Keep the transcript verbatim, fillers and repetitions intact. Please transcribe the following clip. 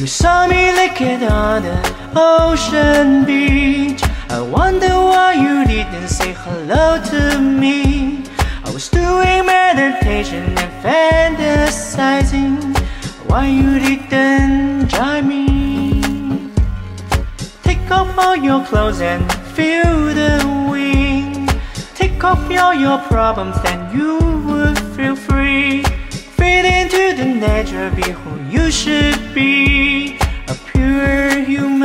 You saw me naked on the ocean beach. I wonder why you didn't say hello to me. I was doing meditation and fantasizing. Why you didn't join me? Take off all your clothes and feel the wind. Take off all your problems, then you would feel free. Fade into the nature, be who you should be, a pure human.